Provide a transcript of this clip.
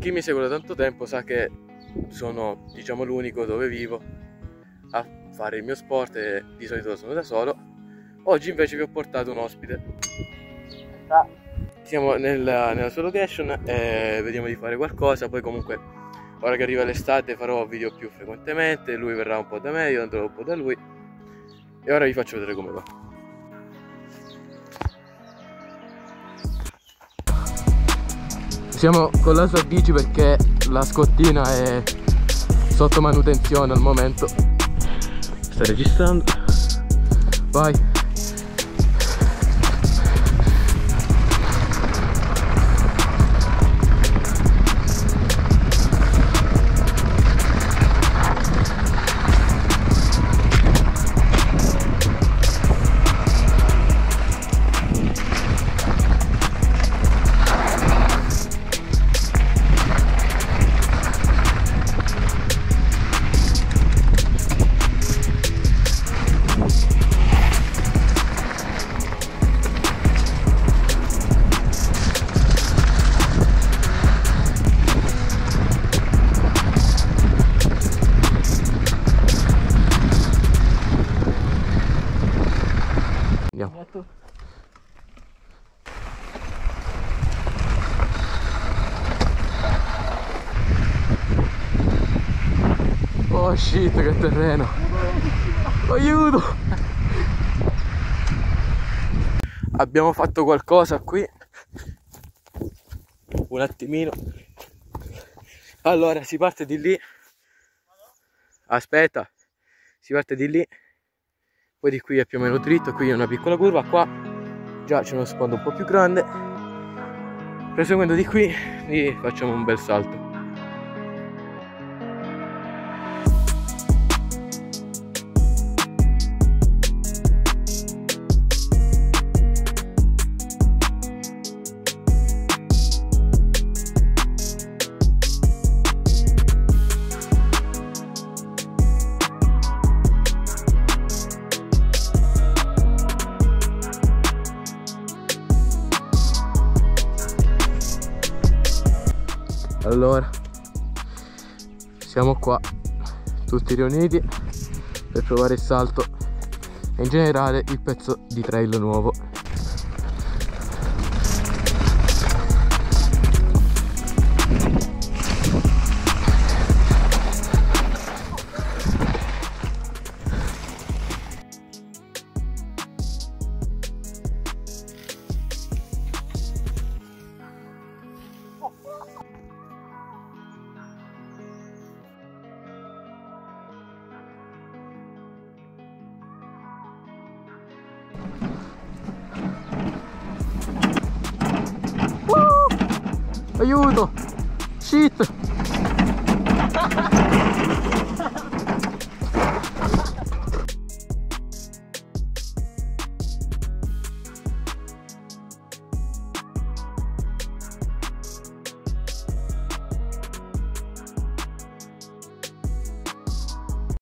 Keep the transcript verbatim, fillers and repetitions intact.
chi mi segue da tanto tempo sa che sono, diciamo, l'unico dove vivo a fare il mio sport e di solito sono da solo. Oggi invece vi ho portato un ospite. Siamo nella, nella sua location e vediamo di fare qualcosa. Poi comunque ora che arriva l'estate farò video più frequentemente, lui verrà un po' da me, io andrò un po' da lui e ora vi faccio vedere come va. Siamo con la sua bici perché la scottina è sotto manutenzione al momento. Sta registrando. Vai. Oh shit, che terreno! Aiuto! Abbiamo fatto qualcosa qui. Un attimino. Allora si parte di lì. Aspetta. Si parte di lì. Poi di qui è più o meno dritto. Qui è una piccola curva. Qua già c'è uno sfondo un po' più grande. Proseguendo di qui, lì facciamo un bel salto. Allora, siamo qua tutti riuniti per provare il salto e in generale il pezzo di trail nuovo. Aiuto! Shit!